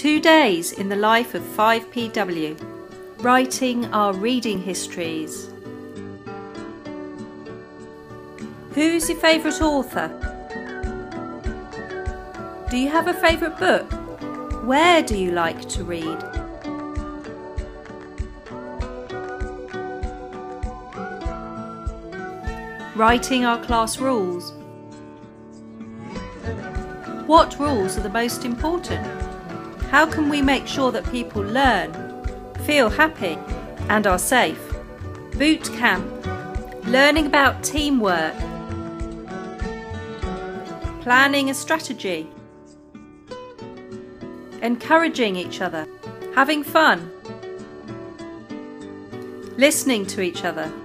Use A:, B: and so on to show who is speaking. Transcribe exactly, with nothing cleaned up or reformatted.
A: Two days in the life of five P W, writing our reading histories. Who's your favourite author? Do you have a favourite book? Where do you like to read? Writing our class rules. What rules are the most important? How can we make sure that people learn, feel happy and are safe? Boot camp. Learning about teamwork. Planning a strategy. Encouraging each other. Having fun. Listening to each other.